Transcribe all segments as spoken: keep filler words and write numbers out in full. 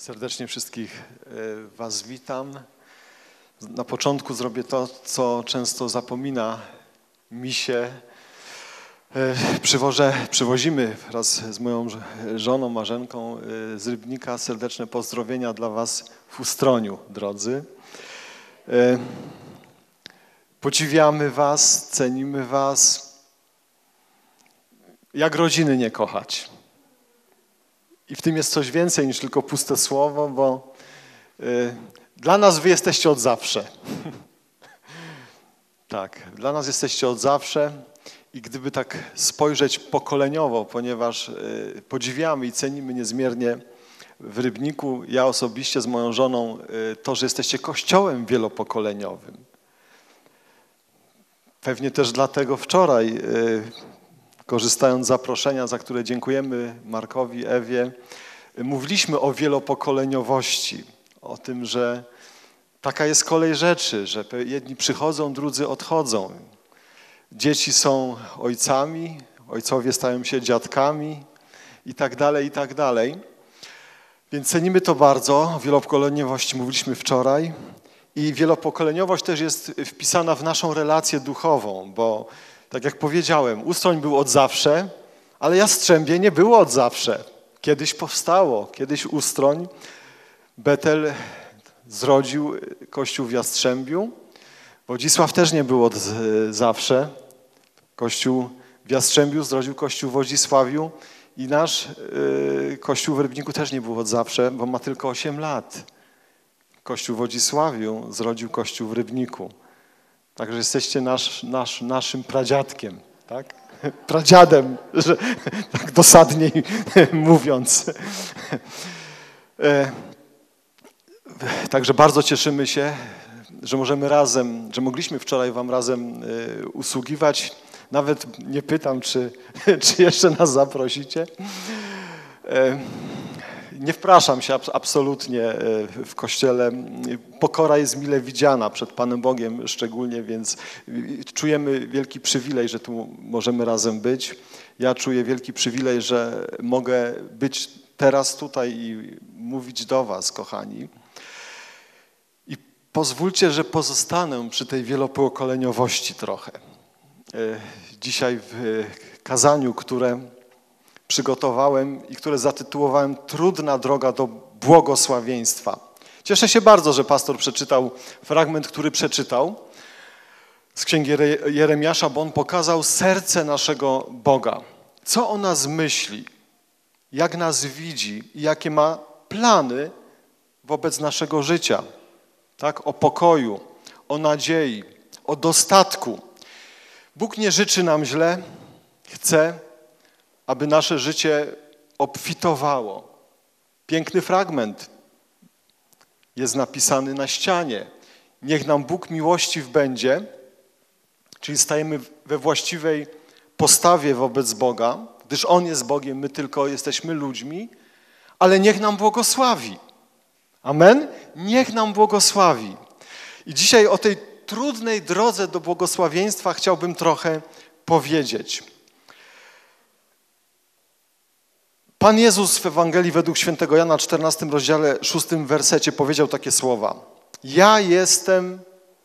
Serdecznie wszystkich Was witam. Na początku zrobię to, co często zapomina mi się. Przywożę, przywozimy wraz z moją żoną Marzenką z Rybnika serdeczne pozdrowienia dla Was w Ustroniu, drodzy. Podziwiamy Was, cenimy Was. Jak rodziny nie kochać? I w tym jest coś więcej niż tylko puste słowo, bo y, dla nas wy jesteście od zawsze. Tak, dla nas jesteście od zawsze i gdyby tak spojrzeć pokoleniowo, ponieważ y, podziwiamy i cenimy niezmiernie w Rybniku, ja osobiście z moją żoną, y, to, że jesteście kościołem wielopokoleniowym. Pewnie też dlatego wczoraj, y, korzystając z zaproszenia, za które dziękujemy Markowi, Ewie, mówiliśmy o wielopokoleniowości, o tym, że taka jest kolej rzeczy, że jedni przychodzą, drudzy odchodzą. Dzieci są ojcami, ojcowie stają się dziadkami i tak dalej, i tak dalej. Więc cenimy to bardzo, o wielopokoleniowości mówiliśmy wczoraj i wielopokoleniowość też jest wpisana w naszą relację duchową, bo tak jak powiedziałem, Ustroń był od zawsze, ale Jastrzębie nie było od zawsze. Kiedyś powstało, kiedyś Ustroń, Betel zrodził kościół w Jastrzębiu. Wodzisław też nie był od zawsze. Kościół w Jastrzębiu zrodził kościół w Wodzisławiu i nasz y, kościół w Rybniku też nie był od zawsze, bo ma tylko osiem lat. Kościół w Wodzisławiu zrodził kościół w Rybniku. Także jesteście nasz, nasz, naszym pradziadkiem, tak? Pradziadem, że tak dosadniej mówiąc. Także bardzo cieszymy się, że możemy razem, że mogliśmy wczoraj wam razem usługiwać. Nawet nie pytam, czy, czy jeszcze nas zaprosicie. Nie wpraszam się absolutnie w Kościele. Pokora jest mile widziana przed Panem Bogiem szczególnie, więc czujemy wielki przywilej, że tu możemy razem być. Ja czuję wielki przywilej, że mogę być teraz tutaj i mówić do Was, kochani. I pozwólcie, że pozostanę przy tej wielopokoleniowości trochę. Dzisiaj w kazaniu, które przygotowałem i które zatytułowałem Trudna droga do błogosławieństwa. Cieszę się bardzo, że pastor przeczytał fragment, który przeczytał z Księgi Jeremiasza, bo on pokazał serce naszego Boga. Co o nas myśli, jak nas widzi i jakie ma plany wobec naszego życia. Tak? O pokoju, o nadziei, o dostatku. Bóg nie życzy nam źle, chce, aby nasze życie obfitowało. Piękny fragment jest napisany na ścianie. Niech nam Bóg miłościw będzie, czyli stajemy we właściwej postawie wobec Boga, gdyż On jest Bogiem, my tylko jesteśmy ludźmi, ale niech nam błogosławi. Amen? Niech nam błogosławi. I dzisiaj o tej trudnej drodze do błogosławieństwa chciałbym trochę powiedzieć. Pan Jezus w Ewangelii według świętego Jana, czternastym rozdziale, szóstym wersecie powiedział takie słowa. Ja jestem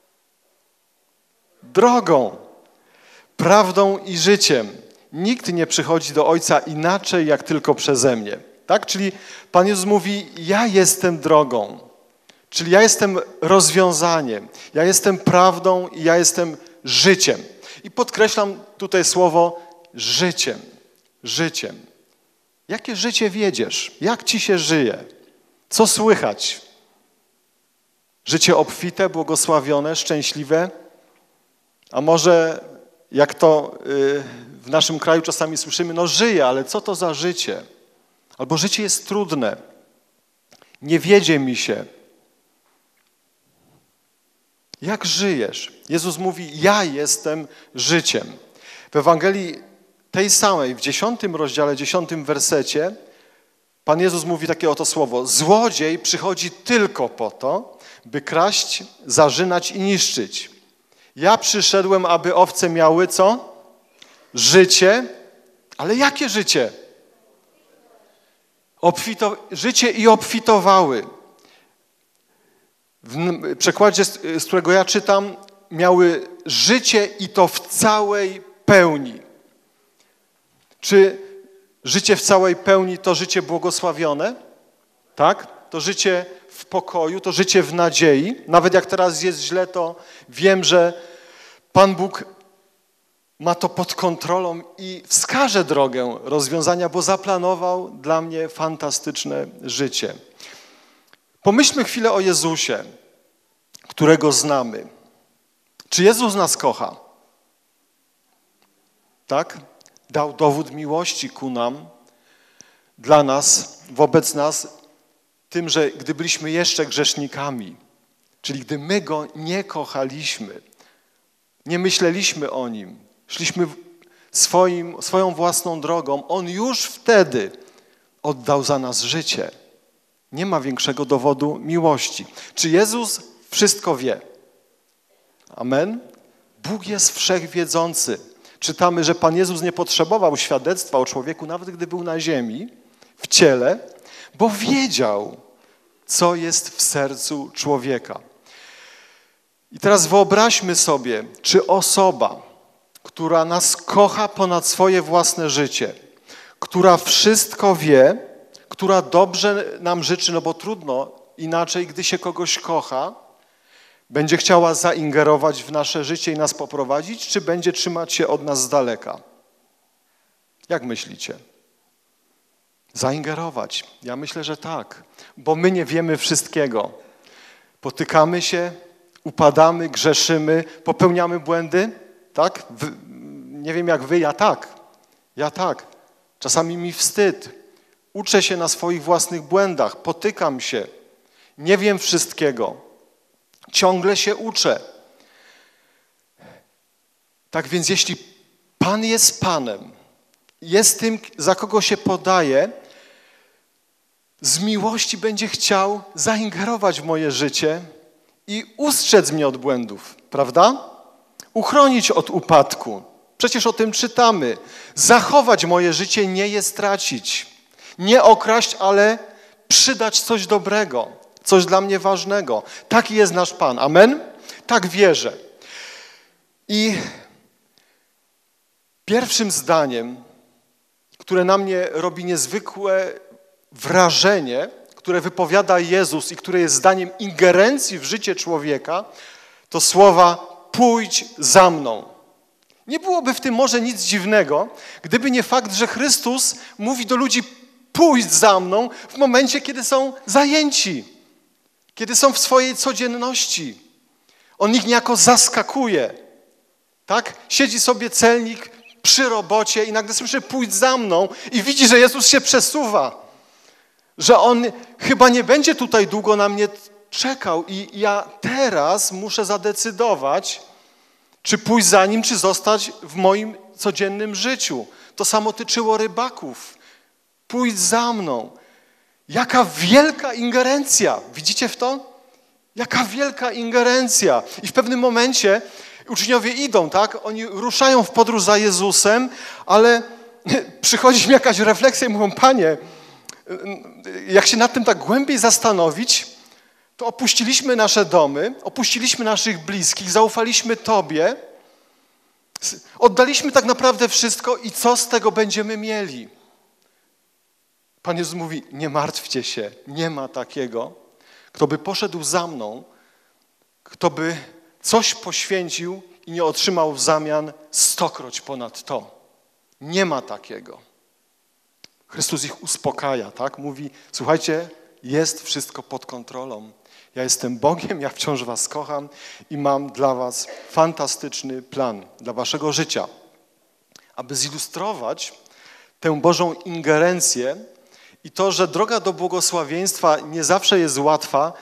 drogą, prawdą i życiem. Nikt nie przychodzi do Ojca inaczej, jak tylko przeze mnie. Tak? Czyli Pan Jezus mówi, ja jestem drogą. Czyli ja jestem rozwiązaniem. Ja jestem prawdą i ja jestem życiem. I podkreślam tutaj słowo życiem. Życiem. Jakie życie wiedziesz? Jak ci się żyje? Co słychać? Życie obfite, błogosławione, szczęśliwe? A może jak to w naszym kraju czasami słyszymy, no żyję, ale co to za życie? Albo życie jest trudne. Nie wiedzie mi się. Jak żyjesz? Jezus mówi, ja jestem życiem. W Ewangelii tej samej, w dziesiątym rozdziale, dziesiątym wersecie, Pan Jezus mówi takie oto słowo. Złodziej przychodzi tylko po to, by kraść, zarzynać i niszczyć. Ja przyszedłem, aby owce miały co? Życie. Ale jakie życie? Obfito, życie i obfitowały. W przekładzie, z którego ja czytam, miały życie i to w całej pełni. Czy życie w całej pełni to życie błogosławione? Tak? To życie w pokoju, to życie w nadziei. Nawet jak teraz jest źle, to wiem, że Pan Bóg ma to pod kontrolą i wskaże drogę rozwiązania, bo zaplanował dla mnie fantastyczne życie. Pomyślmy chwilę o Jezusie, którego znamy. Czy Jezus nas kocha? Tak? Dał dowód miłości ku nam, dla nas, wobec nas, tym, że gdy byliśmy jeszcze grzesznikami, czyli gdy my Go nie kochaliśmy, nie myśleliśmy o Nim, szliśmy swoim, swoją własną drogą, On już wtedy oddał za nas życie. Nie ma większego dowodu miłości. Czy Jezus wszystko wie? Amen? Bóg jest wszechwiedzący. Czytamy, że Pan Jezus nie potrzebował świadectwa o człowieku, nawet gdy był na ziemi, w ciele, bo wiedział, co jest w sercu człowieka. I teraz wyobraźmy sobie, czy osoba, która nas kocha ponad swoje własne życie, która wszystko wie, która dobrze nam życzy, no bo trudno inaczej, gdy się kogoś kocha, będzie chciała zaingerować w nasze życie i nas poprowadzić, czy będzie trzymać się od nas z daleka? Jak myślicie? Zaingerować. Ja myślę, że tak, bo my nie wiemy wszystkiego. Potykamy się, upadamy, grzeszymy, popełniamy błędy, tak? Wy, nie wiem jak wy, ja tak. Ja tak. Czasami mi wstyd. Uczę się na swoich własnych błędach, potykam się. Nie wiem wszystkiego. Ciągle się uczę. Tak więc jeśli Pan jest Panem, jest tym, za kogo się podaje, z miłości będzie chciał zaingerować w moje życie i ustrzec mnie od błędów, prawda? Uchronić od upadku. Przecież o tym czytamy. Zachować moje życie, nie je stracić. Nie okraść, ale przydać coś dobrego, coś dla mnie ważnego. Taki jest nasz Pan. Amen? Tak wierzę. I pierwszym zdaniem, które na mnie robi niezwykłe wrażenie, które wypowiada Jezus i które jest zdaniem ingerencji w życie człowieka, to słowa pójdź za mną. Nie byłoby w tym może nic dziwnego, gdyby nie fakt, że Chrystus mówi do ludzi pójdź za mną w momencie, kiedy są zajęci, kiedy są w swojej codzienności. On ich niejako zaskakuje. Tak? Siedzi sobie celnik przy robocie i nagle słyszy pójdź za mną i widzi, że Jezus się przesuwa. Że On chyba nie będzie tutaj długo na mnie czekał i ja teraz muszę zadecydować, czy pójść za Nim, czy zostać w moim codziennym życiu. To samo tyczyło rybaków. Pójdź za mną. Jaka wielka ingerencja. Widzicie w to? Jaka wielka ingerencja. I w pewnym momencie uczniowie idą, tak? Oni ruszają w podróż za Jezusem, ale przychodzi mi jakaś refleksja i mówią, Panie, jak się nad tym tak głębiej zastanowić, to opuściliśmy nasze domy, opuściliśmy naszych bliskich, zaufaliśmy Tobie, oddaliśmy tak naprawdę wszystko i co z tego będziemy mieli? Pan Jezus mówi, nie martwcie się, nie ma takiego, kto by poszedł za mną, kto by coś poświęcił i nie otrzymał w zamian stokroć ponad to. Nie ma takiego. Chrystus ich uspokaja, tak? Mówi, słuchajcie, jest wszystko pod kontrolą. Ja jestem Bogiem, ja wciąż was kocham i mam dla was fantastyczny plan dla waszego życia. Aby zilustrować tę Bożą ingerencję i to, że droga do błogosławieństwa nie zawsze jest łatwa,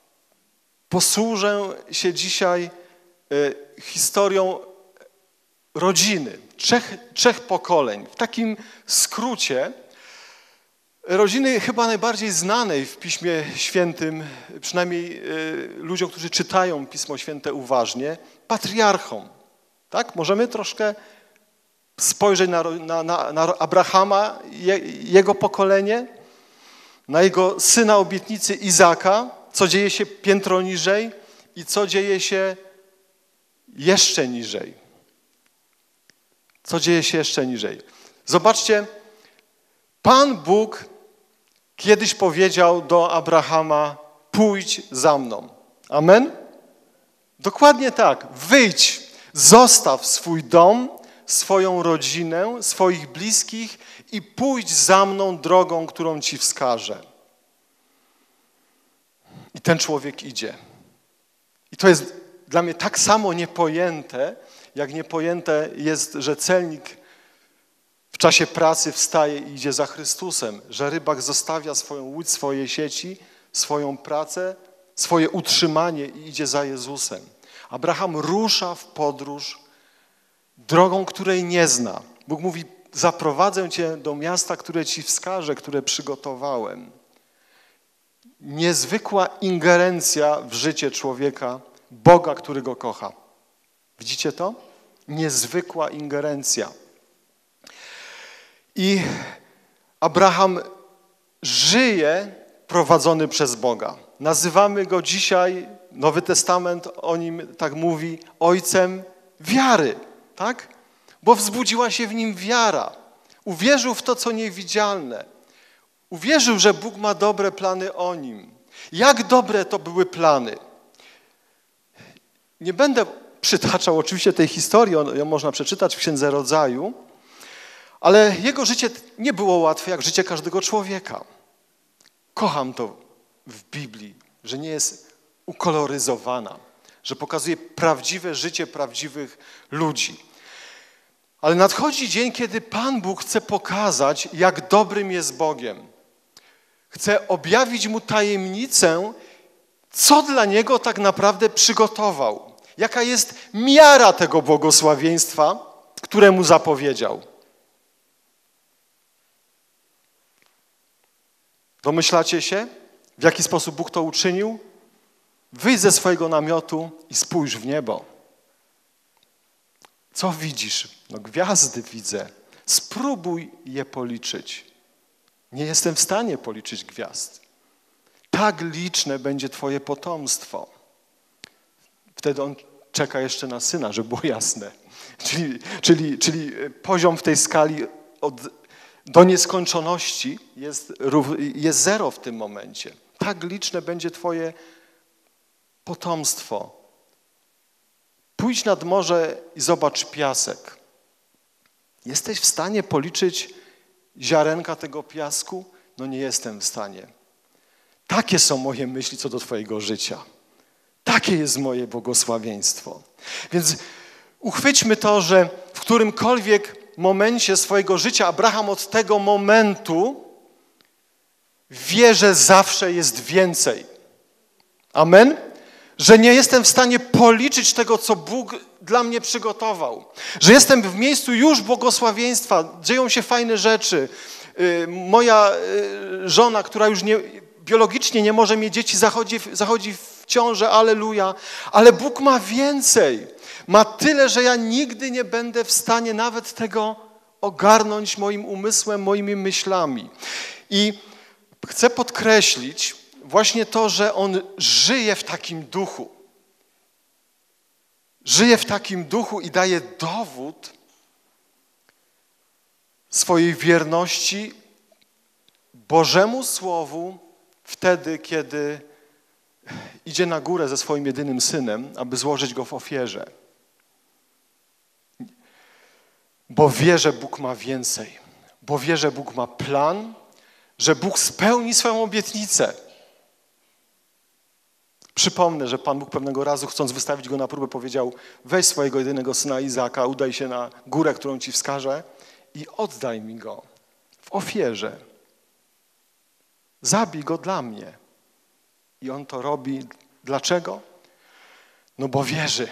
posłużę się dzisiaj y, historią rodziny, trzech, trzech pokoleń. W takim skrócie rodziny chyba najbardziej znanej w Piśmie Świętym, przynajmniej y, ludziom, którzy czytają Pismo Święte uważnie, patriarchom. Tak? Możemy troszkę spojrzeć na, na, na, na Abrahama, je, jego pokolenie. na jego syna obietnicy Izaka, co dzieje się piętro niżej i co dzieje się jeszcze niżej. Co dzieje się jeszcze niżej. Zobaczcie, Pan Bóg kiedyś powiedział do Abrahama, pójdź za mną. Amen? Dokładnie tak. Wyjdź, zostaw swój dom, swoją rodzinę, swoich bliskich i pójdź za mną drogą, którą ci wskażę. I ten człowiek idzie. I to jest dla mnie tak samo niepojęte, jak niepojęte jest, że celnik w czasie pracy wstaje i idzie za Chrystusem, że rybak zostawia swoją łódź, swoje sieci, swoją pracę, swoje utrzymanie i idzie za Jezusem. Abraham rusza w podróż drogą, której nie zna. Bóg mówi, zaprowadzę cię do miasta, które ci wskażę, które przygotowałem. Niezwykła ingerencja w życie człowieka, Boga, który go kocha. Widzicie to? Niezwykła ingerencja. I Abraham żyje prowadzony przez Boga. Nazywamy go dzisiaj, Nowy Testament o nim tak mówi, ojcem wiary, tak? Bo wzbudziła się w nim wiara. Uwierzył w to, co niewidzialne. Uwierzył, że Bóg ma dobre plany o nim. Jak dobre to były plany? Nie będę przytaczał oczywiście tej historii, ją można przeczytać w Księdze Rodzaju, ale jego życie nie było łatwe jak życie każdego człowieka. Kocham to w Biblii, że nie jest ukoloryzowana, że pokazuje prawdziwe życie prawdziwych ludzi. Ale nadchodzi dzień, kiedy Pan Bóg chce pokazać, jak dobrym jest Bogiem. Chce objawić mu tajemnicę, co dla niego tak naprawdę przygotował. Jaka jest miara tego błogosławieństwa, które mu zapowiedział. Domyślacie się, w jaki sposób Bóg to uczynił? Wyjdź ze swojego namiotu i spójrz w niebo. Co widzisz? No gwiazdy widzę. Spróbuj je policzyć. Nie jestem w stanie policzyć gwiazd. Tak liczne będzie twoje potomstwo. Wtedy on czeka jeszcze na syna, żeby było jasne. Czyli, czyli, czyli poziom w tej skali od, do nieskończoności jest, jest zero w tym momencie. Tak liczne będzie twoje potomstwo. Pójdź nad morze i zobacz piasek. Jesteś w stanie policzyć ziarenka tego piasku? No nie jestem w stanie. Takie są moje myśli co do twojego życia. Takie jest moje błogosławieństwo. Więc uchwyćmy to, że w którymkolwiek momencie swojego życia Abraham od tego momentu wie, że zawsze jest więcej. Amen? Że nie jestem w stanie policzyć tego, co Bóg dla mnie przygotował. Że jestem w miejscu już błogosławieństwa, dzieją się fajne rzeczy. Moja żona, która już nie, biologicznie nie może mieć dzieci, zachodzi, zachodzi w ciążę, alleluja. Ale Bóg ma więcej. Ma tyle, że ja nigdy nie będę w stanie nawet tego ogarnąć moim umysłem, moimi myślami. I chcę podkreślić właśnie to, że on żyje w takim duchu. Żyje w takim duchu i daje dowód swojej wierności Bożemu Słowu wtedy, kiedy idzie na górę ze swoim jedynym synem, aby złożyć go w ofierze. Bo wie, że Bóg ma więcej. Bo wie, że Bóg ma plan, że Bóg spełni swoją obietnicę. Przypomnę, że Pan Bóg pewnego razu, chcąc wystawić go na próbę, powiedział: weź swojego jedynego syna Izaka, udaj się na górę, którą ci wskażę i oddaj mi go w ofierze. Zabij go dla mnie. I on to robi. Dlaczego? No bo wierzy,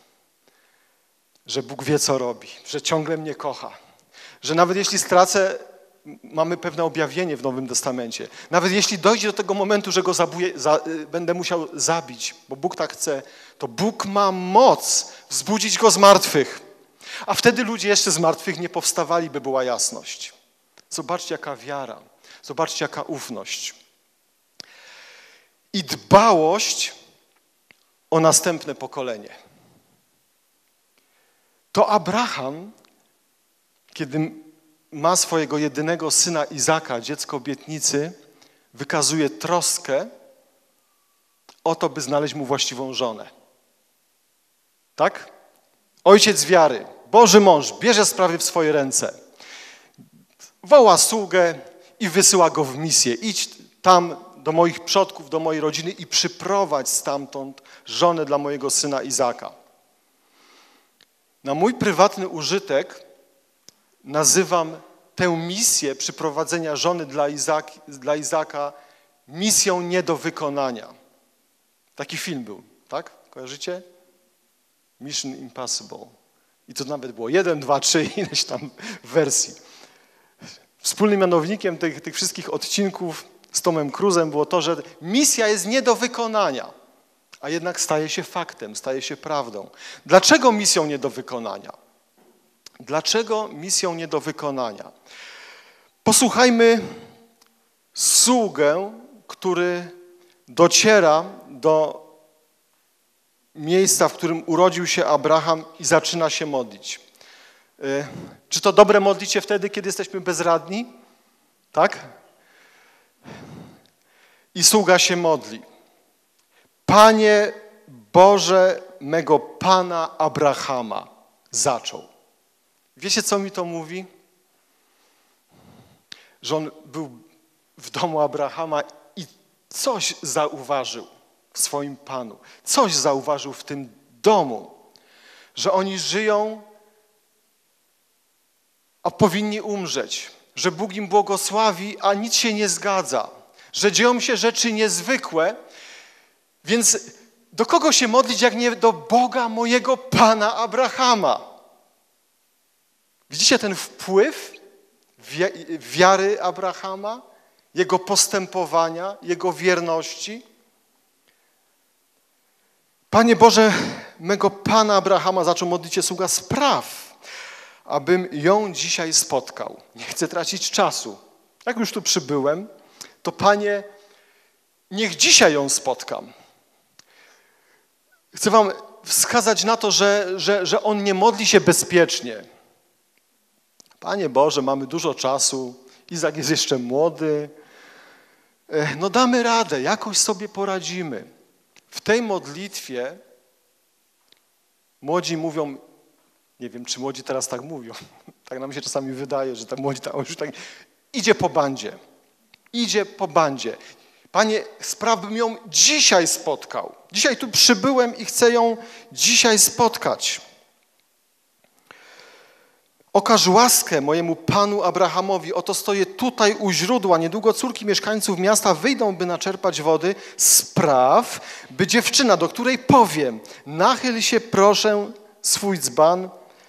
że Bóg wie, co robi, że ciągle mnie kocha, że nawet jeśli stracę, mamy pewne objawienie w Nowym Testamencie, nawet jeśli dojdzie do tego momentu, że go zabuję, za, będę musiał zabić, bo Bóg tak chce, to Bóg ma moc wzbudzić go z martwych. A wtedy ludzie jeszcze z martwych nie powstawali, by była jasność. Zobaczcie, jaka wiara, zobaczcie, jaka ufność. i dbałość o następne pokolenie. To Abraham, kiedy ma swojego jedynego syna Izaka, dziecko obietnicy, wykazuje troskę o to, by znaleźć mu właściwą żonę. Tak? Ojciec wiary, Boży mąż, bierze sprawy w swoje ręce. Woła sługę i wysyła go w misję. Idź tam do moich przodków, do mojej rodziny i przyprowadź stamtąd żonę dla mojego syna Izaka. Na mój prywatny użytek nazywam tę misję przyprowadzenia żony dla, Izak, dla Izaka misją nie do wykonania. Taki film był, tak? Kojarzycie? Mission Impossible. I to nawet było jeden, dwa, trzy, ileś tam wersji. Wspólnym mianownikiem tych, tych wszystkich odcinków z Tomem Cruise'em było to, że misja jest nie do wykonania, a jednak staje się faktem, staje się prawdą. Dlaczego misją nie do wykonania? Dlaczego misją nie do wykonania? Posłuchajmy sługę, który dociera do miejsca, w którym urodził się Abraham i zaczyna się modlić. Czy to dobre modlić się wtedy, kiedy jesteśmy bezradni? Tak? I sługa się modli. Panie Boże mego Pana Abrahama, zaczął. Wiecie, co mi to mówi? Że on był w domu Abrahama i coś zauważył w swoim Panu. Coś zauważył w tym domu, że oni żyją, a powinni umrzeć, że Bóg im błogosławi, a nic się nie zgadza, że dzieją się rzeczy niezwykłe, więc do kogo się modlić, jak nie do Boga mojego Pana Abrahama? Widzicie ten wpływ wiary Abrahama, jego postępowania, jego wierności? Panie Boże, mego Pana Abrahama, zaczął modlić się sługa, spraw, abym ją dzisiaj spotkał. Nie chcę tracić czasu. Jak już tu przybyłem, to Panie, niech dzisiaj ją spotkam. Chcę wam wskazać na to, że, że, że on nie modli się bezpiecznie. Panie Boże, mamy dużo czasu, Izak jest jeszcze młody. No damy radę, jakoś sobie poradzimy. W tej modlitwie młodzi mówią, nie wiem, czy młodzi teraz tak mówią, tak nam się czasami wydaje, że ta młodzi tak, już tak idzie po bandzie, idzie po bandzie. Panie, spraw bym ją dzisiaj spotkał. Dzisiaj tu przybyłem i chcę ją dzisiaj spotkać. Okaż łaskę mojemu Panu Abrahamowi, oto stoję tutaj u źródła, niedługo córki mieszkańców miasta wyjdą, by naczerpać wody. Spraw, by dziewczyna, do której powiem, nachyl się proszę swój dzban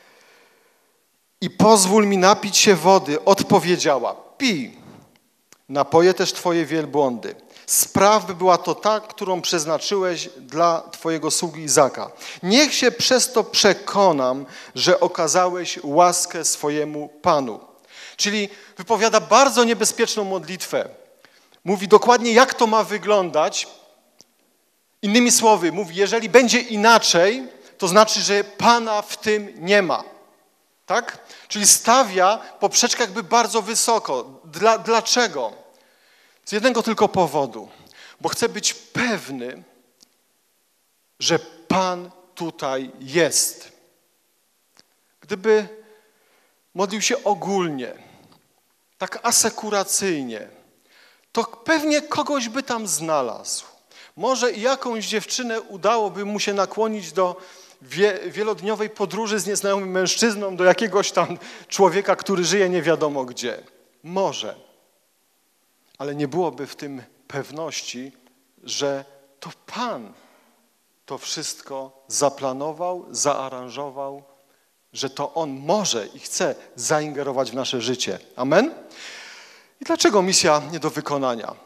i pozwól mi napić się wody, odpowiedziała, pij, napoję też twoje wielbłądy. Spraw, by była to ta, którą przeznaczyłeś dla twojego sługi Izaka. Niech się przez to przekonam, że okazałeś łaskę swojemu Panu. Czyli wypowiada bardzo niebezpieczną modlitwę. Mówi dokładnie, jak to ma wyglądać. Innymi słowy, mówi, jeżeli będzie inaczej, to znaczy, że Pana w tym nie ma. Tak? Czyli stawia poprzeczkę jakby bardzo wysoko. Dla, dlaczego? Z jednego tylko powodu, bo chcę być pewny, że Pan tutaj jest. Gdyby modlił się ogólnie, tak asekuracyjnie, to pewnie kogoś by tam znalazł. Może i jakąś dziewczynę udałoby mu się nakłonić do wie, wielodniowej podróży z nieznajomym mężczyzną, do jakiegoś tam człowieka, który żyje nie wiadomo gdzie. Może. Ale nie byłoby w tym pewności, że to Pan to wszystko zaplanował, zaaranżował, że to On może i chce zaingerować w nasze życie. Amen? I dlaczego misja nie do wykonania?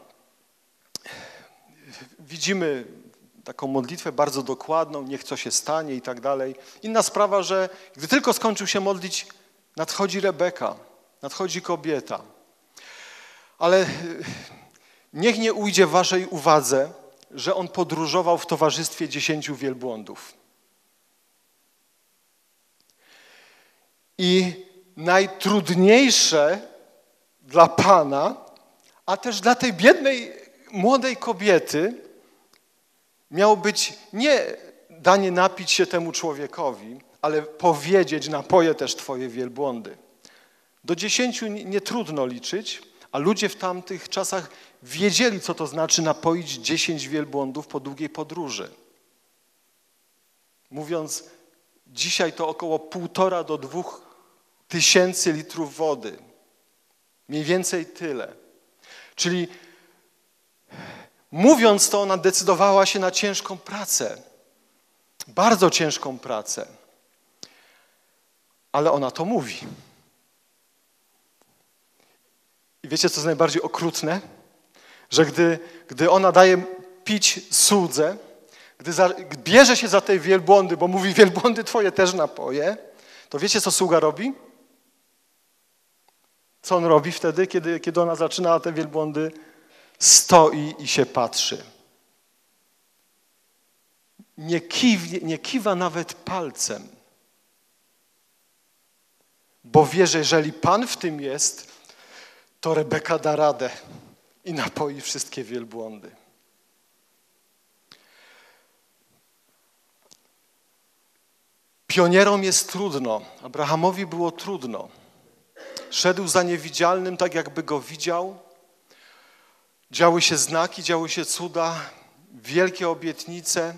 Widzimy taką modlitwę bardzo dokładną, niech co się stanie i tak dalej. Inna sprawa, że gdy tylko skończył się modlić, nadchodzi Rebeka, nadchodzi kobieta. Ale niech nie ujdzie waszej uwadze, że on podróżował w towarzystwie dziesięciu wielbłądów. I najtrudniejsze dla Pana, a też dla tej biednej, młodej kobiety, miało być nie danie napić się temu człowiekowi, ale powiedzieć, napoję też twoje wielbłądy. Do dziesięciu nie trudno liczyć, a ludzie w tamtych czasach wiedzieli, co to znaczy napoić dziesięć wielbłądów po długiej podróży. Mówiąc, dzisiaj to około półtora do dwóch tysięcy litrów wody. Mniej więcej tyle. Czyli mówiąc to, ona decydowała się na ciężką pracę. Bardzo ciężką pracę. Ale ona to mówi. I wiecie, co jest najbardziej okrutne? Że gdy, gdy ona daje pić słudze, gdy za, bierze się za te wielbłądy, bo mówi, wielbłądy twoje też napoje, to wiecie, co sługa robi? Co on robi wtedy, kiedy, kiedy ona zaczyna te wielbłądy? Stoi i się patrzy. Nie, kiw, nie kiwa nawet palcem. Bo wie, że jeżeli Pan w tym jest, to Rebeka da radę i napoi wszystkie wielbłądy. Pionierom jest trudno. Abrahamowi było trudno. Szedł za niewidzialnym, tak jakby go widział. Działy się znaki, działy się cuda, wielkie obietnice.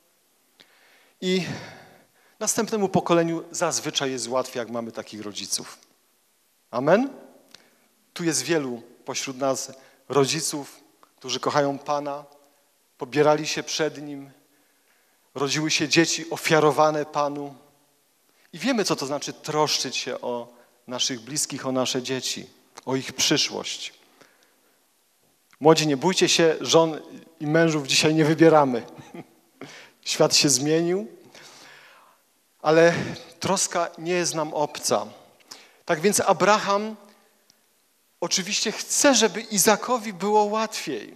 I następnemu pokoleniu zazwyczaj jest łatwiej, jak mamy takich rodziców. Amen? Tu jest wielu pośród nas rodziców, którzy kochają Pana, pobierali się przed Nim, rodziły się dzieci ofiarowane Panu. I wiemy, co to znaczy troszczyć się o naszych bliskich, o nasze dzieci, o ich przyszłość. Młodzi, nie bójcie się, żon i mężów dzisiaj nie wybieramy. Świat się zmienił, ale troska nie jest nam obca. Tak więc Abraham oczywiście chce, żeby Izakowi było łatwiej.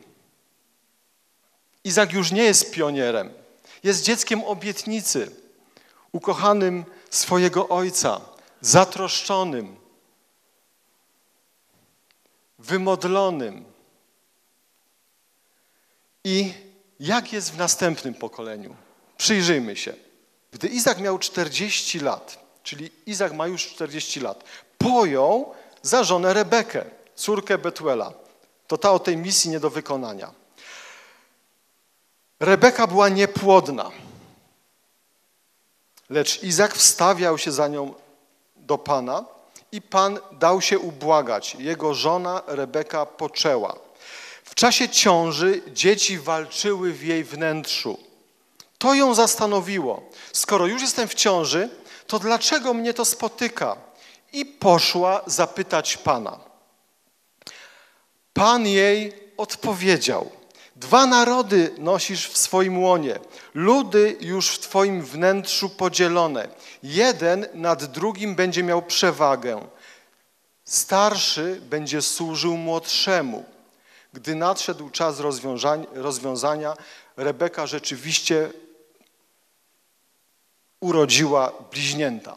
Izak już nie jest pionierem, jest dzieckiem obietnicy, ukochanym swojego ojca, zatroszczonym, wymodlonym. I jak jest w następnym pokoleniu? Przyjrzyjmy się. Gdy Izak miał czterdzieści lat, czyli Izak ma już czterdzieści lat, pojął za żonę Rebekę, córkę Betuela. To ta o tej misji nie do wykonania. Rebeka była niepłodna, lecz Izak wstawiał się za nią do Pana i Pan dał się ubłagać. Jego żona Rebeka poczęła. W czasie ciąży dzieci walczyły w jej wnętrzu. To ją zastanowiło. Skoro już jestem w ciąży, to dlaczego mnie to spotyka? I poszła zapytać Pana. Pan jej odpowiedział. Dwa narody nosisz w swoim łonie, ludy już w twoim wnętrzu podzielone. Jeden nad drugim będzie miał przewagę. Starszy będzie służył młodszemu. Gdy nadszedł czas rozwiązania, Rebeka rzeczywiście urodziła bliźnięta.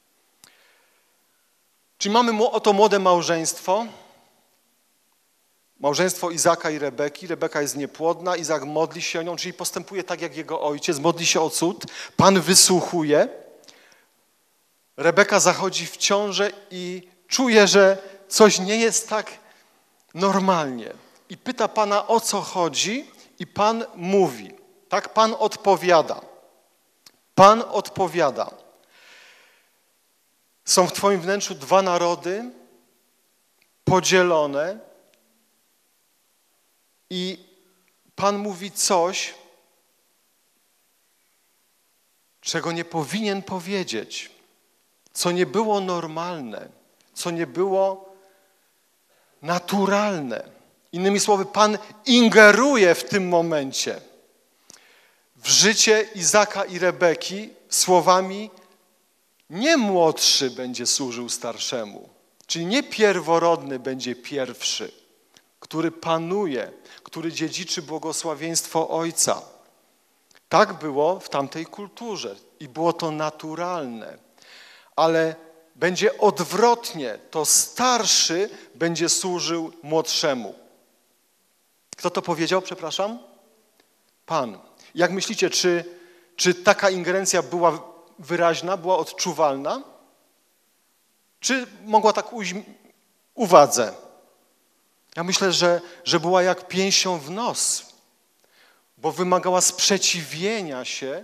Czyli mamy oto młode małżeństwo, małżeństwo Izaka i Rebeki. Rebeka jest niepłodna, Izak modli się o nią, czyli postępuje tak jak jego ojciec, modli się o cud. Pan wysłuchuje. Rebeka zachodzi w ciążę i czuje, że coś nie jest tak normalnie. I pyta Pana, o co chodzi, i Pan mówi. Tak Pan odpowiada. Pan odpowiada. Są w twoim wnętrzu dwa narody podzielone i Pan mówi coś, czego nie powinien powiedzieć, co nie było normalne, co nie było naturalne. Innymi słowy, Pan ingeruje w tym momencie w życie Izaka i Rebeki słowami: nie młodszy będzie służył starszemu, czyli nie pierworodny będzie pierwszy. który panuje, który dziedziczy błogosławieństwo Ojca. Tak było w tamtej kulturze i było to naturalne. Ale będzie odwrotnie, to starszy będzie służył młodszemu. Kto to powiedział, przepraszam? Pan. Jak myślicie, czy, czy taka ingerencja była wyraźna, była odczuwalna? Czy mogła tak ujść uwadze? Ja myślę, że, że była jak pięścią w nos, bo wymagała sprzeciwienia się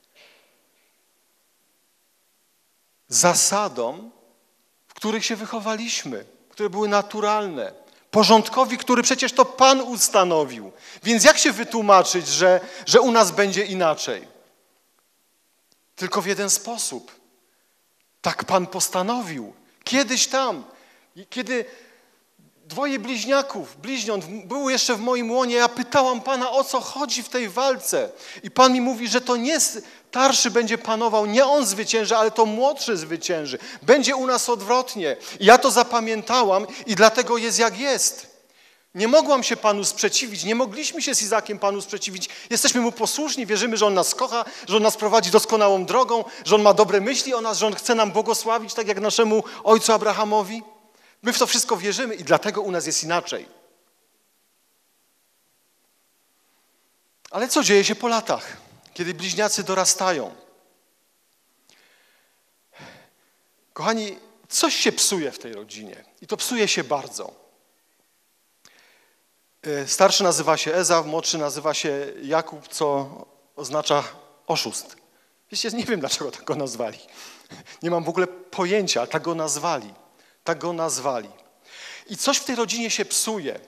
zasadom, w których się wychowaliśmy, które były naturalne. Porządkowi, który przecież to Pan ustanowił. Więc jak się wytłumaczyć, że, że u nas będzie inaczej? Tylko w jeden sposób. Tak Pan postanowił. Kiedyś tam, kiedy dwoje bliźniaków, bliźniąt było jeszcze w moim łonie, ja pytałam Pana, o co chodzi w tej walce. I Pan mi mówi, że to nie starszy będzie panował, nie on zwycięży, ale to młodszy zwycięży. Będzie u nas odwrotnie. I ja to zapamiętałam i dlatego jest jak jest. Nie mogłam się Panu sprzeciwić, nie mogliśmy się z Izakiem Panu sprzeciwić. Jesteśmy Mu posłuszni, wierzymy, że On nas kocha, że On nas prowadzi doskonałą drogą, że On ma dobre myśli o nas, że On chce nam błogosławić, tak jak naszemu ojcu Abrahamowi. My w to wszystko wierzymy i dlatego u nas jest inaczej. Ale co dzieje się po latach, kiedy bliźniacy dorastają? Kochani, coś się psuje w tej rodzinie i to psuje się bardzo. Starszy nazywa się Ezau, młodszy nazywa się Jakub, co oznacza oszust. Wiecie, nie wiem, dlaczego tak go nazwali. Nie mam w ogóle pojęcia, ale tak go nazwali. Tak go nazwali. I coś w tej rodzinie się psuje.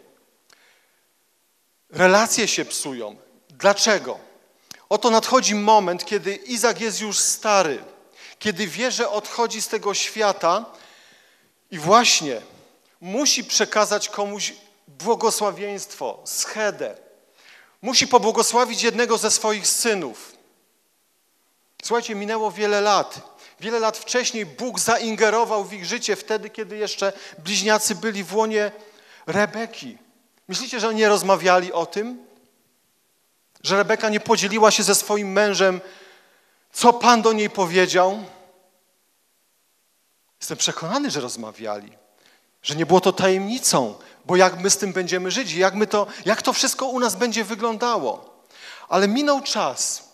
Relacje się psują. Dlaczego? Oto nadchodzi moment, kiedy Izak jest już stary, kiedy wie, że odchodzi z tego świata i właśnie musi przekazać komuś błogosławieństwo, schedę. Musi pobłogosławić jednego ze swoich synów. Słuchajcie, minęło wiele lat. Wiele lat wcześniej Bóg zaingerował w ich życie wtedy, kiedy jeszcze bliźniacy byli w łonie Rebeki. Myślicie, że nie rozmawiali o tym? Że Rebeka nie podzieliła się ze swoim mężem, co Pan do niej powiedział? Jestem przekonany, że rozmawiali. Że nie było to tajemnicą, bo jak my z tym będziemy żyć, jak, my to, jak to wszystko u nas będzie wyglądało. Ale minął czas.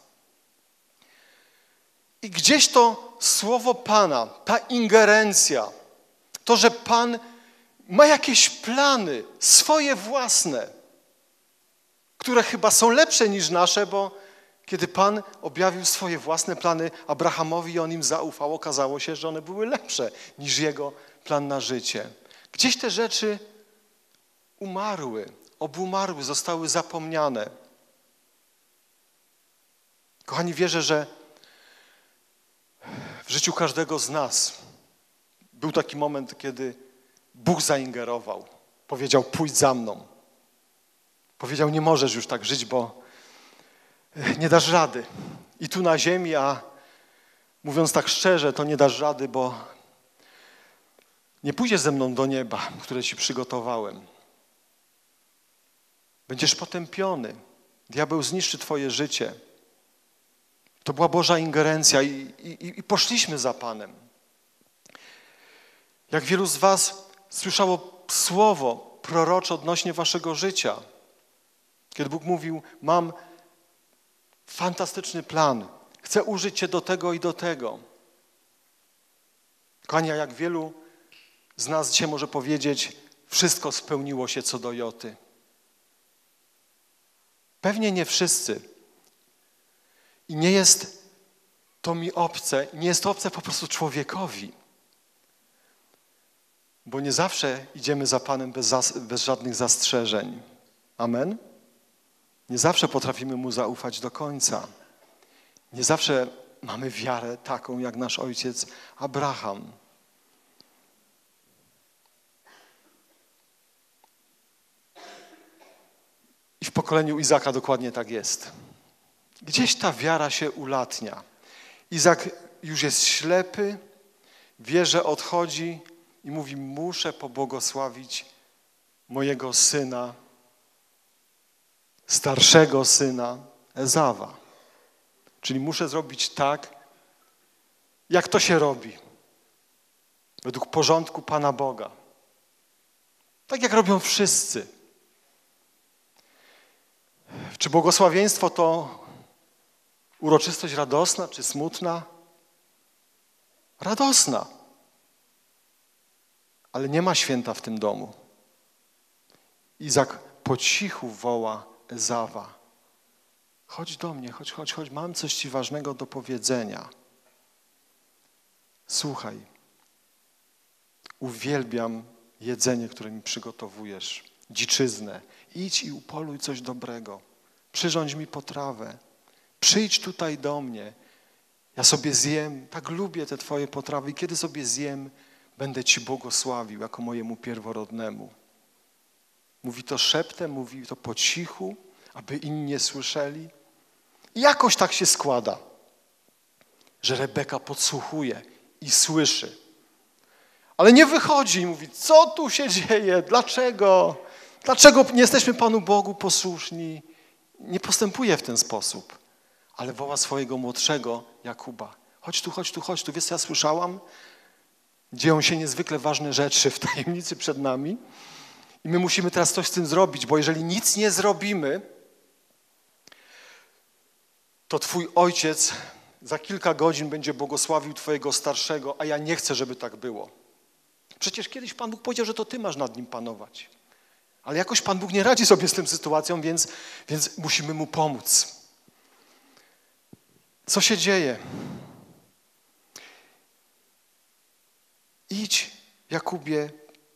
I gdzieś to słowo Pana, ta ingerencja, to, że Pan ma jakieś plany, swoje własne, które chyba są lepsze niż nasze, bo kiedy Pan objawił swoje własne plany Abrahamowi i on im zaufał, okazało się, że one były lepsze niż jego plan na życie. Gdzieś te rzeczy umarły, obumarły, zostały zapomniane. Kochani, wierzę, że w życiu każdego z nas był taki moment, kiedy Bóg zaingerował. Powiedział, pójdź za mną. Powiedział, nie możesz już tak żyć, bo nie dasz rady. I tu na ziemi, a mówiąc tak szczerze, to nie dasz rady, bo nie pójdziesz ze mną do nieba, które ci przygotowałem. Będziesz potępiony. Diabeł zniszczy twoje życie. To była Boża ingerencja i, i, i poszliśmy za Panem. Jak wielu z was słyszało słowo prorocze odnośnie waszego życia, kiedy Bóg mówił, mam fantastyczny plan, chcę użyć cię do tego i do tego. Kochani, jak wielu z nas dzisiaj może powiedzieć, wszystko spełniło się co do joty. Pewnie nie wszyscy. I nie jest to mi obce, nie jest to obce po prostu człowiekowi. Bo nie zawsze idziemy za Panem bez, zas- bez żadnych zastrzeżeń. Amen? Nie zawsze potrafimy Mu zaufać do końca. Nie zawsze mamy wiarę taką jak nasz ojciec Abraham. I w pokoleniu Izaka dokładnie tak jest. Gdzieś ta wiara się ulatnia. Izak już jest ślepy, wie, że odchodzi i mówi, muszę pobłogosławić mojego syna, starszego syna Ezawa. Czyli muszę zrobić tak, jak to się robi, według porządku Pana Boga. Tak jak robią wszyscy. Czy błogosławieństwo to uroczystość radosna czy smutna? Radosna. Ale nie ma święta w tym domu. Izak po cichu woła Ezawa. Chodź do mnie, chodź, chodź, chodź, mam coś ci ważnego do powiedzenia. Słuchaj, uwielbiam jedzenie, które mi przygotowujesz, dziczyznę. Idź i upoluj coś dobrego. Przyrządź mi potrawę. Przyjdź tutaj do mnie. Ja sobie zjem, tak lubię te twoje potrawy i kiedy sobie zjem, będę ci błogosławił jako mojemu pierworodnemu. Mówi to szeptem, mówi to po cichu, aby inni nie słyszeli. I jakoś tak się składa, że Rebeka podsłuchuje i słyszy. Ale nie wychodzi i mówi, co tu się dzieje, dlaczego? Dlaczego nie jesteśmy Panu Bogu posłuszni? Nie postępuje w ten sposób, ale woła swojego młodszego Jakuba. Chodź tu, chodź tu, chodź tu. Wiesz, co ja słyszałam? Dzieją się niezwykle ważne rzeczy w tajemnicy przed nami i my musimy teraz coś z tym zrobić, bo jeżeli nic nie zrobimy, to twój ojciec za kilka godzin będzie błogosławił twojego starszego, a ja nie chcę, żeby tak było. Przecież kiedyś Pan Bóg powiedział, że to ty masz nad nim panować. Ale jakoś Pan Bóg nie radzi sobie z tą sytuacją, więc, więc musimy mu pomóc. Co się dzieje? Idź, Jakubie.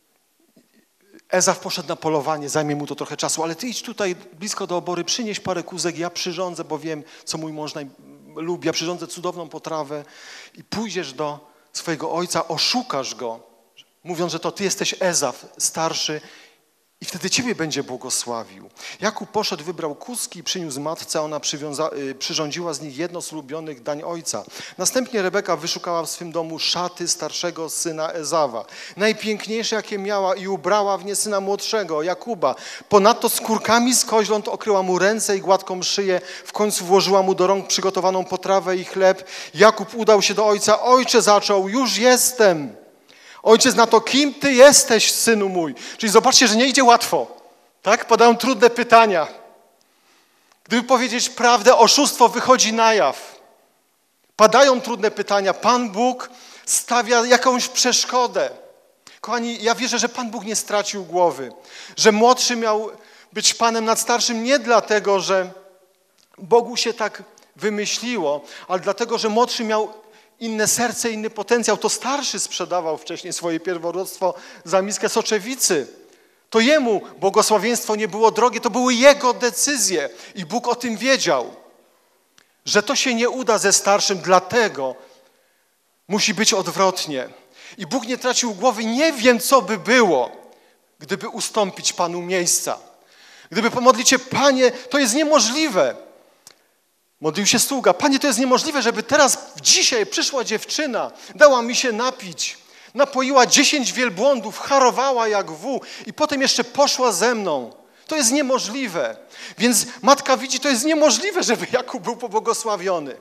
Ezaw poszedł na polowanie, zajmie mu to trochę czasu, ale ty idź tutaj blisko do obory, przynieś parę kózek, ja przyrządzę, bo wiem, co mój mąż lubi, ja przyrządzę cudowną potrawę i pójdziesz do swojego ojca, oszukasz go, mówiąc, że to ty jesteś Ezaw, starszy, i wtedy ciebie będzie błogosławił. Jakub poszedł, wybrał kózki i przyniósł matce, a ona przywiąza- y, przyrządziła z nich jedno z ulubionych dań ojca. Następnie Rebeka wyszukała w swym domu szaty starszego syna Ezawa, najpiękniejsze jakie miała i ubrała w nie syna młodszego, Jakuba. Ponadto skórkami z koźląt okryła mu ręce i gładką szyję, w końcu włożyła mu do rąk przygotowaną potrawę i chleb. Jakub udał się do ojca. Ojcze, zaczął, już jestem. Ojciec na to, kim ty jesteś, synu mój? Czyli zobaczcie, że nie idzie łatwo. Tak? Padają trudne pytania. Gdyby powiedzieć prawdę, oszustwo wychodzi na jaw. Padają trudne pytania. Pan Bóg stawia jakąś przeszkodę. Kochani, ja wierzę, że Pan Bóg nie stracił głowy. Że młodszy miał być Panem nad starszym nie dlatego, że Bogu się tak wymyśliło, ale dlatego, że młodszy miał inne serce, inny potencjał. To starszy sprzedawał wcześniej swoje pierworództwo za miskę soczewicy. To jemu błogosławieństwo nie było drogie, to były jego decyzje. I Bóg o tym wiedział, że to się nie uda ze starszym, dlatego musi być odwrotnie. I Bóg nie tracił głowy, nie wiem, co by było, gdyby ustąpić Panu miejsca. Gdyby pomodlić się, Panie, to jest niemożliwe. Modlił się sługa. Panie, to jest niemożliwe, żeby teraz, dzisiaj przyszła dziewczyna, dała mi się napić, napoiła dziesięć wielbłądów, harowała jak wół i potem jeszcze poszła ze mną. To jest niemożliwe. Więc matka widzi, to jest niemożliwe, żeby Jakub był pobłogosławiony.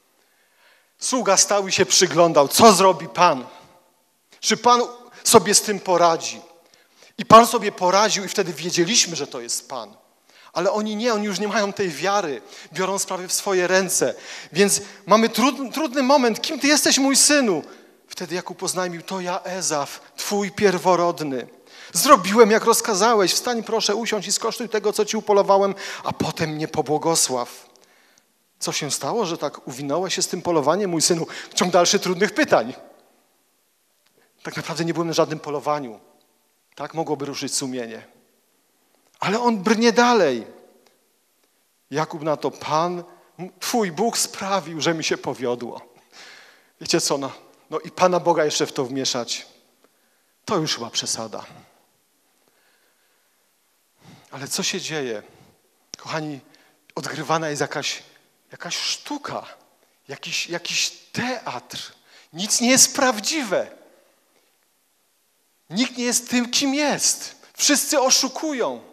Sługa stał i się przyglądał. Co zrobi Pan? Czy Pan sobie z tym poradzi? I Pan sobie poradził i wtedy wiedzieliśmy, że to jest Pan. Ale oni nie, oni już nie mają tej wiary, biorą sprawy w swoje ręce. Więc mamy trudny, trudny moment. Kim ty jesteś, mój synu? Wtedy Jakub oznajmił, to ja Ezaw, twój pierworodny. Zrobiłem, jak rozkazałeś. Wstań, proszę, usiądź i skosztuj tego, co ci upolowałem, a potem mnie pobłogosław. Co się stało, że tak uwinąłeś się z tym polowaniem, mój synu? Ciąg dalszy trudnych pytań. Tak naprawdę nie byłem na żadnym polowaniu. Tak mogłoby ruszyć sumienie. Ale on brnie dalej. Jakub na to, Pan, twój Bóg sprawił, że mi się powiodło. Wiecie co, no, no i Pana Boga jeszcze w to wmieszać, to już chyba przesada. Ale co się dzieje? Kochani, odgrywana jest jakaś, jakaś sztuka, jakiś, jakiś teatr. Nic nie jest prawdziwe. Nikt nie jest tym, kim jest. Wszyscy oszukują.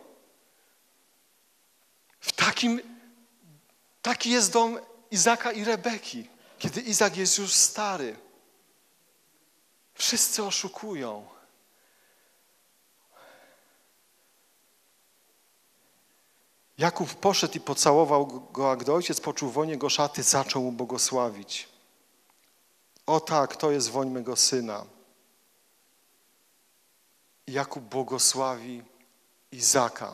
W takim, taki jest dom Izaka i Rebeki, kiedy Izak jest już stary. Wszyscy oszukują. Jakub poszedł i pocałował go, a gdy ojciec poczuł woń jego szaty, zaczął mu błogosławić. O tak, to jest woń mego syna. I Jakub błogosławi Izaka.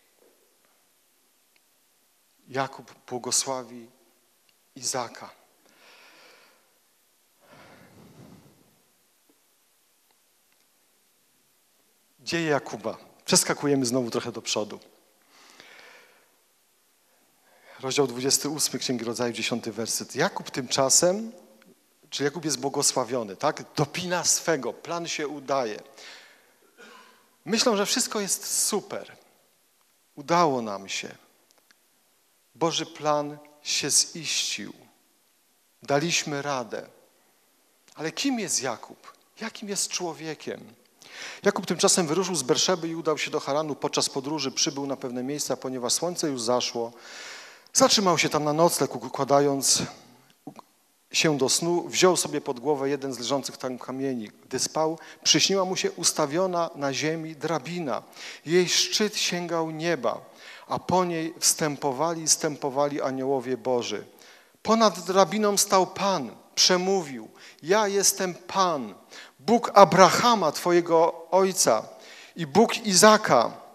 Jakub błogosławi Izaka. Dzieje Jakuba. Przeskakujemy znowu trochę do przodu. Rozdział dwudziesty ósmy Księgi Rodzaju, dziesiąty werset. Jakub tymczasem, czyli Jakub jest błogosławiony, tak? Dopina swego, plan się udaje. Myślą, że wszystko jest super. Udało nam się. Boży plan się ziścił. Daliśmy radę. Ale kim jest Jakub? Jakim jest człowiekiem? Jakub tymczasem wyruszył z Berszeby i udał się do Haranu. Podczas podróży przybył na pewne miejsca, ponieważ słońce już zaszło. Zatrzymał się tam na nocleg, układając się do snu, wziął sobie pod głowę jeden z leżących tam kamieni. Gdy spał, przyśniła mu się ustawiona na ziemi drabina. Jej szczyt sięgał nieba, a po niej wstępowali i stępowali aniołowie Boży. Ponad drabiną stał Pan, przemówił: ja jestem Pan, Bóg Abrahama, twojego ojca, i Bóg Izaka.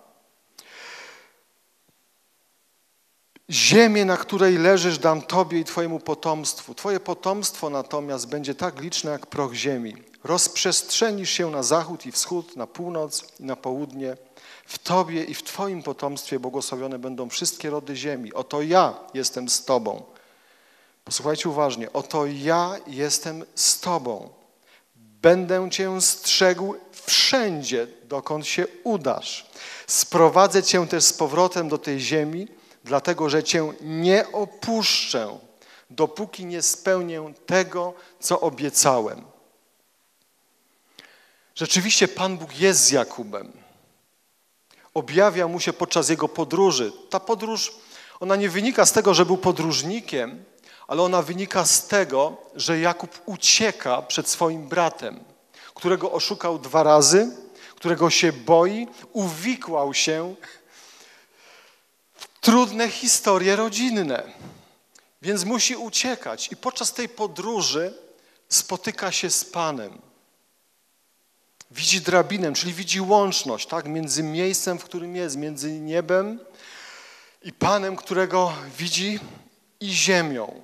Ziemię, na której leżysz, dam tobie i twojemu potomstwu. Twoje potomstwo natomiast będzie tak liczne jak proch ziemi. Rozprzestrzenisz się na zachód i wschód, na północ i na południe. W tobie i w twoim potomstwie błogosławione będą wszystkie rody ziemi. Oto ja jestem z tobą. Posłuchajcie uważnie. Oto ja jestem z tobą. Będę cię strzegł wszędzie, dokąd się udasz. Sprowadzę cię też z powrotem do tej ziemi, dlatego że cię nie opuszczę, dopóki nie spełnię tego, co obiecałem. Rzeczywiście Pan Bóg jest z Jakubem. Objawia mu się podczas jego podróży. Ta podróż, ona nie wynika z tego, że był podróżnikiem, ale ona wynika z tego, że Jakub ucieka przed swoim bratem, którego oszukał dwa razy, którego się boi, uwikłał się w trudne historie rodzinne, więc musi uciekać. I podczas tej podróży spotyka się z Panem. Widzi drabinę, czyli widzi łączność, tak, między miejscem, w którym jest, między niebem i Panem, którego widzi, i ziemią.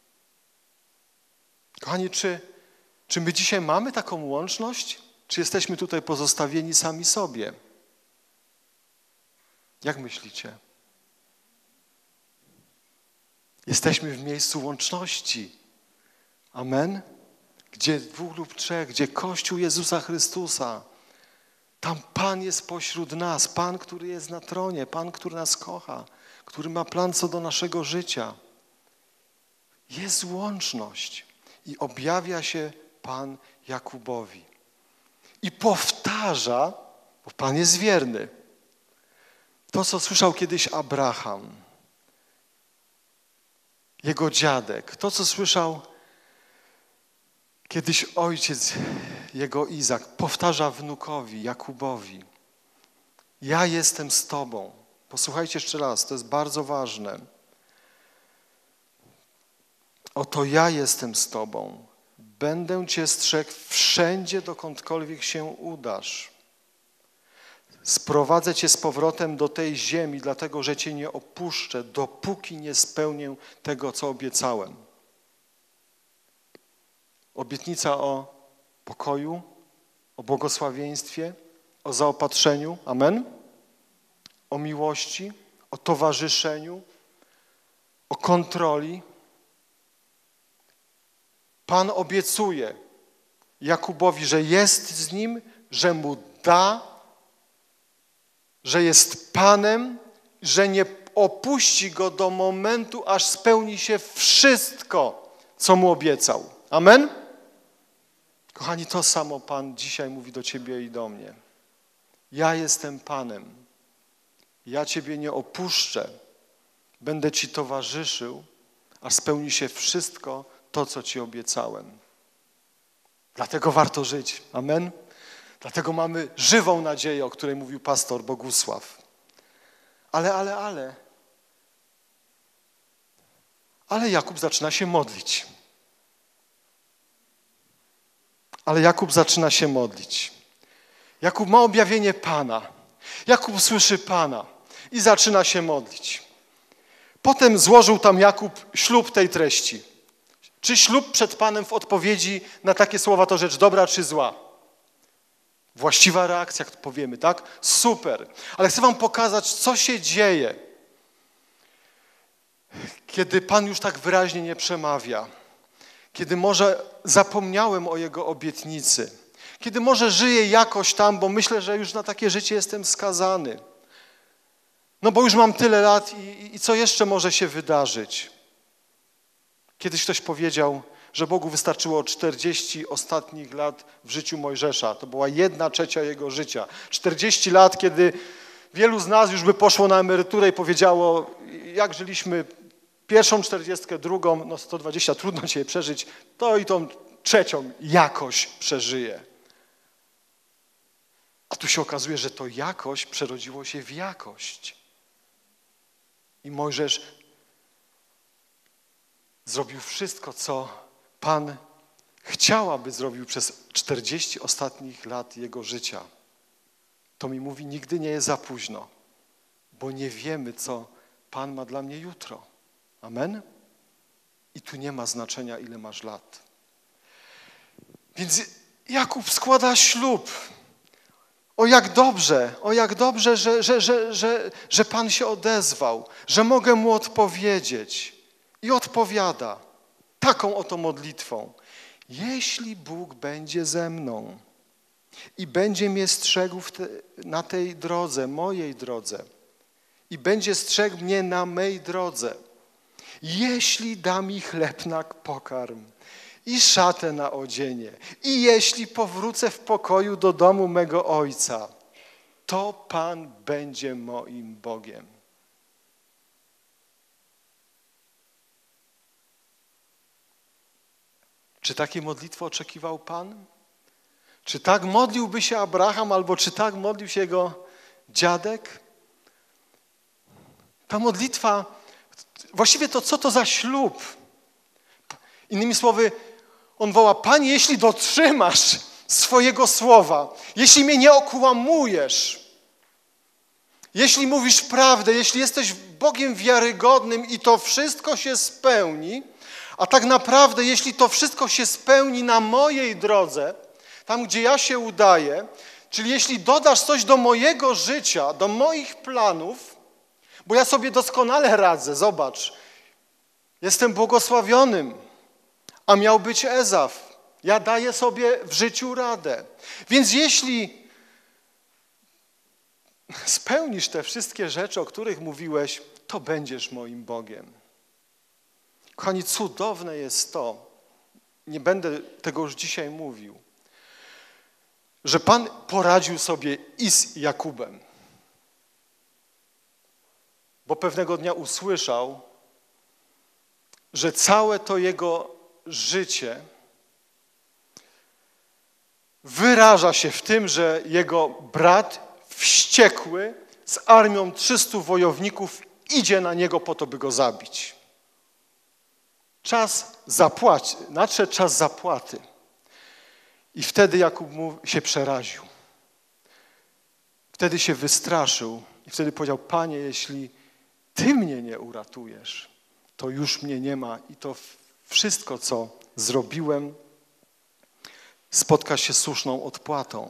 Kochani, czy, czy my dzisiaj mamy taką łączność? Czy jesteśmy tutaj pozostawieni sami sobie? Jak myślicie? Jesteśmy w miejscu łączności. Amen? Gdzie dwóch lub trzech, gdzie Kościół Jezusa Chrystusa. Tam Pan jest pośród nas. Pan, który jest na tronie. Pan, który nas kocha. Który ma plan co do naszego życia. Jest łączność. I objawia się Pan Jakubowi. I powtarza, bo Pan jest wierny, to, co słyszał kiedyś Abraham, jego dziadek, to, co słyszał kiedyś ojciec jego Izak, powtarza wnukowi Jakubowi. Ja jestem z tobą. Posłuchajcie jeszcze raz, to jest bardzo ważne. Oto ja jestem z tobą. Będę cię strzegł wszędzie, dokądkolwiek się udasz. Sprowadzę cię z powrotem do tej ziemi, dlatego że cię nie opuszczę, dopóki nie spełnię tego, co obiecałem. Obietnica o pokoju, o błogosławieństwie, o zaopatrzeniu, amen, o miłości, o towarzyszeniu, o kontroli. Pan obiecuje Jakubowi, że jest z nim, że mu da, że jest Panem, że nie opuści go do momentu, aż spełni się wszystko, co mu obiecał. Amen? Kochani, to samo Pan dzisiaj mówi do ciebie i do mnie. Ja jestem Panem. Ja Ciebie nie opuszczę. Będę Ci towarzyszył, aż spełni się wszystko to, co Ci obiecałem. Dlatego warto żyć. Amen? Dlatego mamy żywą nadzieję, o której mówił pastor Bogusław. Ale, ale, ale. Ale Jakub zaczyna się modlić. Ale Jakub zaczyna się modlić. Jakub ma objawienie Pana. Jakub słyszy Pana i zaczyna się modlić. Potem złożył tam Jakub ślub tej treści. Czy ślub przed Panem w odpowiedzi na takie słowa to rzecz dobra czy zła? Właściwa reakcja, jak to powiemy, tak? Super. Ale chcę wam pokazać, co się dzieje, kiedy Pan już tak wyraźnie nie przemawia. Kiedy może zapomniałem o Jego obietnicy. Kiedy może żyję jakoś tam, bo myślę, że już na takie życie jestem skazany. No bo już mam tyle lat i, i co jeszcze może się wydarzyć? Kiedyś ktoś powiedział, że Bogu wystarczyło czterdzieści ostatnich lat w życiu Mojżesza. To była jedna trzecia jego życia. czterdzieści lat, kiedy wielu z nas już by poszło na emeryturę i powiedziało, jak żyliśmy pierwszą czterdziestkę, drugą, no sto dwadzieścia, trudno dzisiaj przeżyć, to i tą trzecią jakoś przeżyje. A tu się okazuje, że to jakoś przerodziło się w jakość. I Mojżesz zrobił wszystko, co Pan chciał, aby zrobił przez czterdzieści ostatnich lat jego życia. To mi mówi, nigdy nie jest za późno, bo nie wiemy, co Pan ma dla mnie jutro. Amen? I tu nie ma znaczenia, ile masz lat. Więc Jakub składa ślub. O jak dobrze, o jak dobrze, że, że, że, że, że Pan się odezwał, że mogę Mu odpowiedzieć. I odpowiada taką oto modlitwą. Jeśli Bóg będzie ze mną i będzie mnie strzegł w te, na tej drodze, mojej drodze, i będzie strzegł mnie na mej drodze, jeśli da mi chleb na pokarm i szatę na odzienie, i jeśli powrócę w pokoju do domu mego Ojca, to Pan będzie moim Bogiem. Czy takiej modlitwy oczekiwał Pan? Czy tak modliłby się Abraham, albo czy tak modlił się jego dziadek? Ta modlitwa, właściwie to co to za ślub? Innymi słowy, on woła, Panie, jeśli dotrzymasz swojego słowa, jeśli mnie nie okłamujesz, jeśli mówisz prawdę, jeśli jesteś Bogiem wiarygodnym i to wszystko się spełni, a tak naprawdę, jeśli to wszystko się spełni na mojej drodze, tam, gdzie ja się udaję, czyli jeśli dodasz coś do mojego życia, do moich planów, bo ja sobie doskonale radzę, zobacz, jestem błogosławionym, a miał być Ezaf. Ja daję sobie w życiu radę. Więc jeśli spełnisz te wszystkie rzeczy, o których mówiłeś, to będziesz moim Bogiem. Kochani, cudowne jest to, nie będę tego już dzisiaj mówił, że Pan poradził sobie i z Jakubem. Bo pewnego dnia usłyszał, że całe to jego życie wyraża się w tym, że jego brat wściekły z armią trzystu wojowników idzie na niego po to, by go zabić. Czas zapłaci, nadszedł czas zapłaty. I wtedy Jakub mu się przeraził. Wtedy się wystraszył i wtedy powiedział, Panie, jeśli Ty mnie nie uratujesz, to już mnie nie ma i to wszystko, co zrobiłem, spotka się z słuszną odpłatą.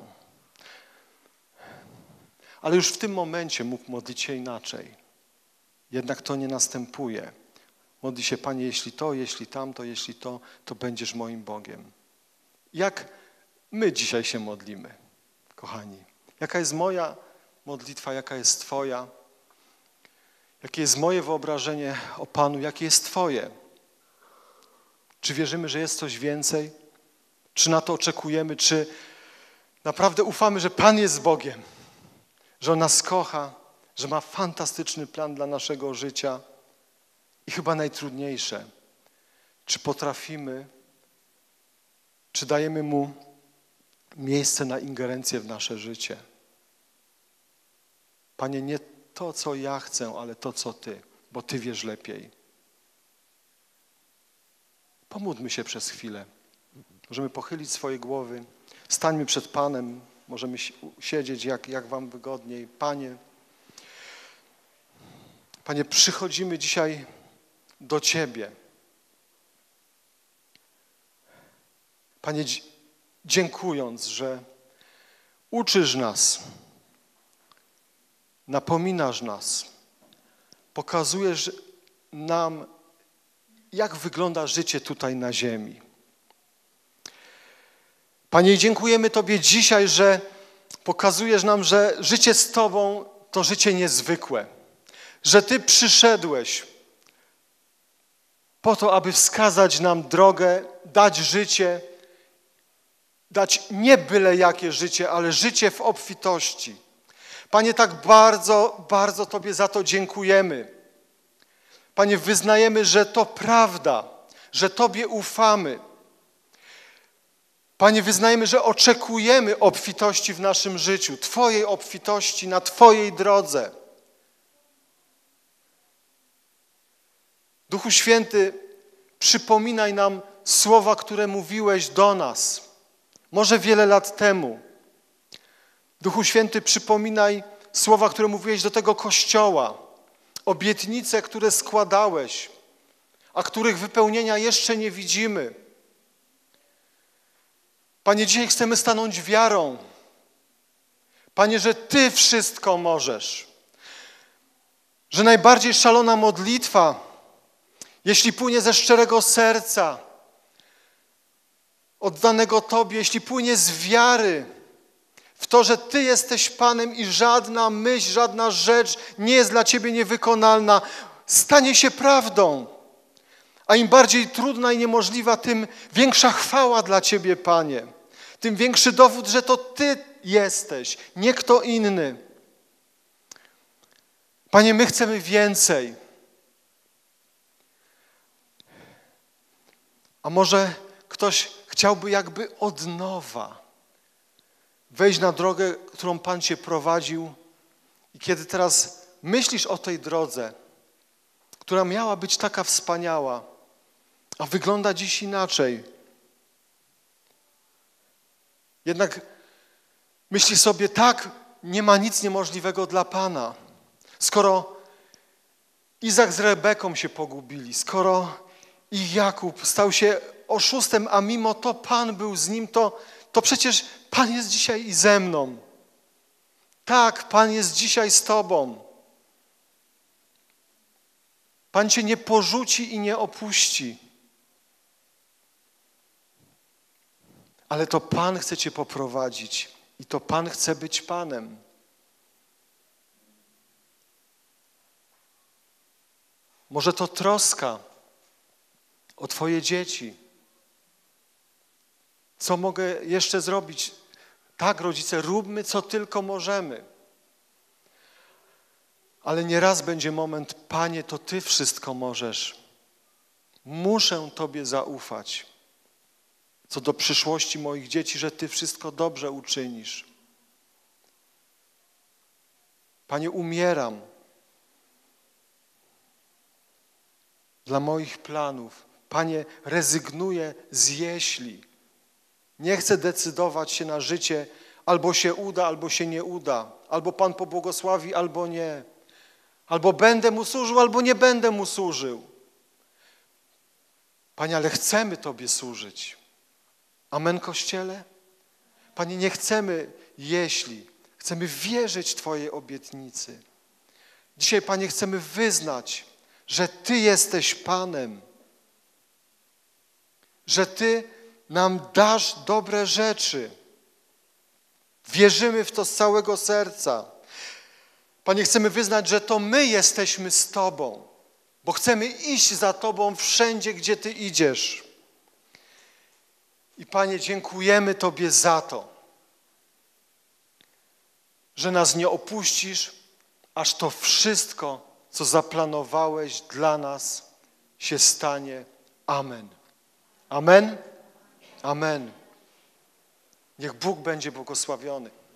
Ale już w tym momencie mógł modlić się inaczej. Jednak to nie następuje. Modli się, Panie, jeśli to, jeśli tamto, jeśli to, to będziesz moim Bogiem. Jak my dzisiaj się modlimy, kochani? Jaka jest moja modlitwa, jaka jest Twoja? Jakie jest moje wyobrażenie o Panu, jakie jest Twoje? Czy wierzymy, że jest coś więcej? Czy na to oczekujemy? Czy naprawdę ufamy, że Pan jest Bogiem? że On nas kocha, że ma fantastyczny plan dla naszego życia. I chyba najtrudniejsze, czy potrafimy, czy dajemy Mu miejsce na ingerencję w nasze życie. Panie, nie to, co ja chcę, ale to, co Ty, bo Ty wiesz lepiej. Pomódlmy się przez chwilę. Możemy pochylić swoje głowy, stańmy przed Panem, możemy siedzieć jak, jak Wam wygodniej. Panie, Panie, przychodzimy dzisiaj do Ciebie. Panie, dziękując, że uczysz nas, napominasz nas, pokazujesz nam, jak wygląda życie tutaj na ziemi. Panie, dziękujemy Tobie dzisiaj, że pokazujesz nam, że życie z Tobą to życie niezwykłe, że Ty przyszedłeś po to, aby wskazać nam drogę, dać życie, dać nie byle jakie życie, ale życie w obfitości. Panie, tak bardzo, bardzo Tobie za to dziękujemy. Panie, wyznajemy, że to prawda, że Tobie ufamy. Panie, wyznajemy, że oczekujemy obfitości w naszym życiu, Twojej obfitości na Twojej drodze. Duchu Święty, przypominaj nam słowa, które mówiłeś do nas, może wiele lat temu. Duchu Święty, przypominaj słowa, które mówiłeś do tego Kościoła, obietnice, które składałeś, a których wypełnienia jeszcze nie widzimy. Panie, dzisiaj chcemy stanąć wiarą. Panie, że Ty wszystko możesz. Że najbardziej szalona modlitwa, jeśli płynie ze szczerego serca, oddanego Tobie, jeśli płynie z wiary w to, że Ty jesteś Panem i żadna myśl, żadna rzecz nie jest dla Ciebie niewykonalna, stanie się prawdą. A im bardziej trudna i niemożliwa, tym większa chwała dla Ciebie, Panie. Tym większy dowód, że to Ty jesteś, nie kto inny. Panie, my chcemy więcej. A może ktoś chciałby jakby od nowa wejść na drogę, którą Pan Cię prowadził i kiedy teraz myślisz o tej drodze, która miała być taka wspaniała, a wygląda dziś inaczej. Jednak myśli sobie, tak, nie ma nic niemożliwego dla Pana. Skoro Izak z Rebeką się pogubili, skoro i Jakub stał się oszustem, a mimo to Pan był z nim, to, to przecież Pan jest dzisiaj i ze mną. Tak, Pan jest dzisiaj z Tobą. Pan Cię nie porzuci i nie opuści. Ale to Pan chce Cię poprowadzić i to Pan chce być Panem. Może to troska o Twoje dzieci. Co mogę jeszcze zrobić? Tak, rodzice, róbmy co tylko możemy. Ale nieraz będzie moment, Panie, to Ty wszystko możesz. Muszę Tobie zaufać. Co do przyszłości moich dzieci, że Ty wszystko dobrze uczynisz. Panie, umieram dla moich planów. Panie, rezygnuję z jeśli. Nie chcę decydować się na życie, albo się uda, albo się nie uda. Albo Pan pobłogosławi, albo nie. Albo będę Mu służył, albo nie będę Mu służył. Panie, ale chcemy Tobie służyć. Amen, Kościele? Panie, nie chcemy jeśli. Chcemy wierzyć Twojej obietnicy. Dzisiaj, Panie, chcemy wyznać, że Ty jesteś Panem. Że Ty nam dasz dobre rzeczy. Wierzymy w to z całego serca. Panie, chcemy wyznać, że to my jesteśmy z Tobą, bo chcemy iść za Tobą wszędzie, gdzie Ty idziesz. I Panie, dziękujemy Tobie za to, że nas nie opuścisz, aż to wszystko, co zaplanowałeś dla nas, się stanie. Amen. Amen. Amen. Niech Bóg będzie błogosławiony.